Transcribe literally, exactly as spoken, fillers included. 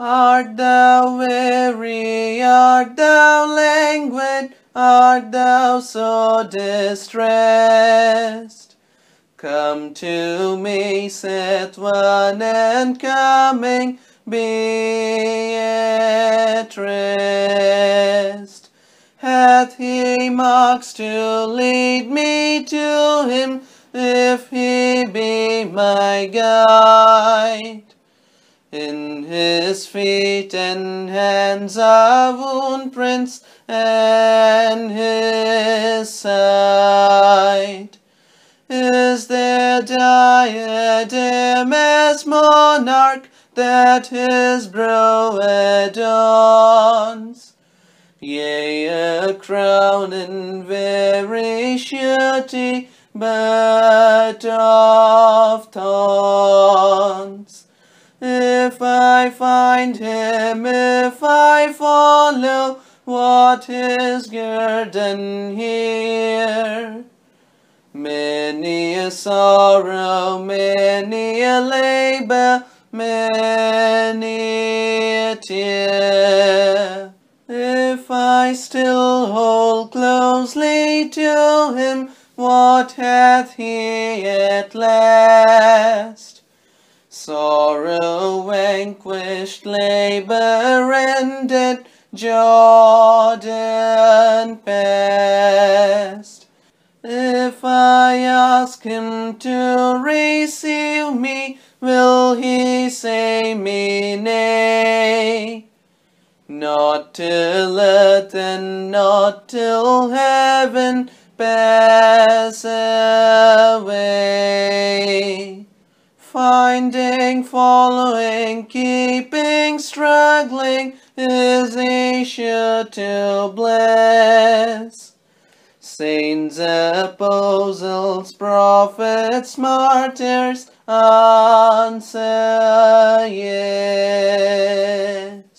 Art thou weary? Art thou languid? Art thou so distressed? Come to me, saith one, and coming be at rest. Hath he marks to lead me to him, if he be my guide? In his feet and hands are wound prints, and his side is there diadem as monarch that his brow adorns? Yea, a crown in very surety, but of thorns. If I find him, if I follow, what is guerdon here? Many a sorrow, many a labor, many a tear. If I still hold closely to him, what hath he at last? Sorrow vanquished, labor ended, Jordan past. If I ask him to receive me, will he say me nay? Not till earth and not till heaven pass away. Finding, following, keeping, struggling, is he sure to bless? Saints, apostles, prophets, martyrs, answer yes.